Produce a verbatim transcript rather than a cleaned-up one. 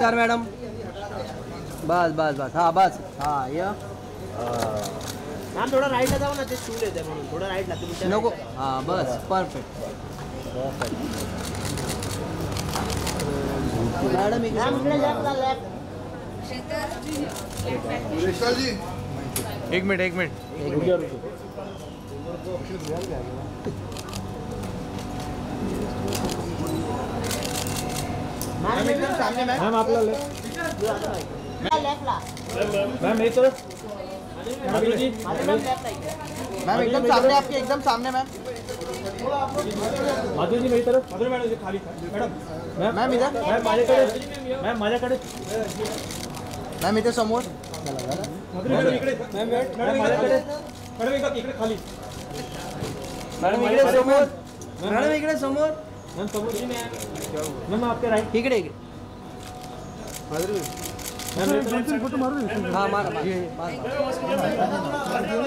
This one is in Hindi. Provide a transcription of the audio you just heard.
चार मॅडम बस बस बस हाँ बस हाँ ये मॅम थोडा राईटला जाऊ ना ते स्टूल येते म्हणून थोडा राईटला तुम्ही नको हाँ बस परफेक्ट मैडम एक मिनट एक मिनट मैम एकदम सामने मैम मैम आपला लेफ्टला मैम एक तरफ माधुरी जी मैम एकदम सामने आपके एकदम सामने मैम माधुरी जी मेरी तरफ माधुरी मैडम खाली मैडम मैम मैम इधर मैम माझ्याकडे मैम माझ्याकडे मैम इथे समोर माधुरी मॅडम इकडे मैम मॅडम माझ्याकडे मॅडम एकदा इकडे खाली मॅडम इकडे समोर मॅडम इकडे समोर मैम समोर जी मैम आपके राइट इकडे इकडे मैम हाँ मार मार